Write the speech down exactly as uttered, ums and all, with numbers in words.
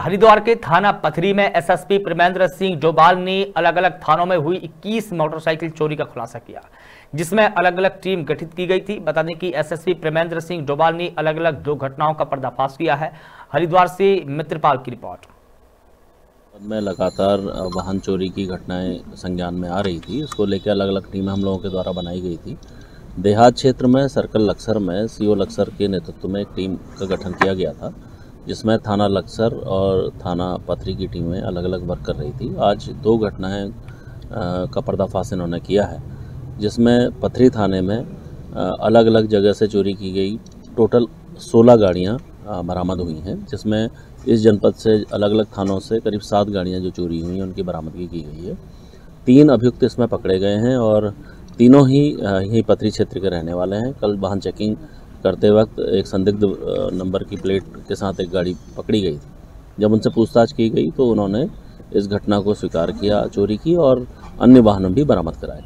हरिद्वार के थाना पथरी में एसएसपी प्रेमेंद्र सिंह डोभाल ने अलग अलग थानों में हुई इक्कीस मोटरसाइकिल चोरी का खुलासा किया, जिसमें अलग अलग टीम गठित की गई थी। बता दें कि एसएसपी प्रेमेंद्र सिंह डोभाल ने अलग अलग दो घटनाओं का पर्दाफाश किया है। हरिद्वार से मित्रपाल की रिपोर्ट। में लगातार वाहन चोरी की घटनाएं संज्ञान में आ रही थी, इसको लेकर अलग अलग टीमें हम लोगों के द्वारा बनाई गई थी। देहात क्षेत्र में सर्कल लक्सर में सीओ लक्सर के नेतृत्व में एक टीम का गठन किया गया था, जिसमें थाना लक्सर और थाना पथरी की टीमें अलग अलग वर्क कर रही थी। आज दो घटनाएं का पर्दाफाश इन्होंने किया है, जिसमें पथरी थाने में अलग अलग जगह से चोरी की गई टोटल सोलह गाड़ियां बरामद हुई हैं, जिसमें इस जनपद से अलग अलग थानों से करीब सात गाड़ियां जो चोरी हुई हैं उनकी बरामदगी की गई है। तीन अभियुक्त इसमें पकड़े गए हैं और तीनों ही यहीं पथरी क्षेत्र के रहने वाले हैं। कल वाहन चेकिंग करते वक्त एक संदिग्ध नंबर की प्लेट के साथ एक गाड़ी पकड़ी गई थी। जब उनसे पूछताछ की गई तो उन्होंने इस घटना को स्वीकार किया, चोरी की, और अन्य वाहन भी बरामद कराए।